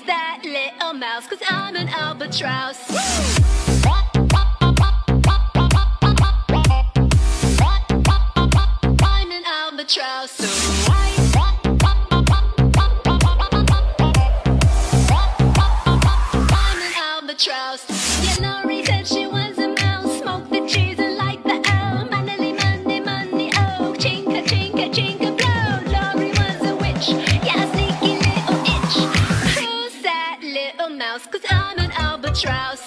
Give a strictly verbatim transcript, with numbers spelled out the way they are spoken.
that little mouse? 'Cause I'm an albatross. I'm an albatross. So I I'm an albatross. Yeah, Laurie said she was a mouse. Smoke the cheese and light the owl. Money, money, money, oh. Chinka, chinka, chinka, blow. Laurie was a witch. Yeah, a sneaky little itch. Who's that little mouse? 'Cause I'm an albatross.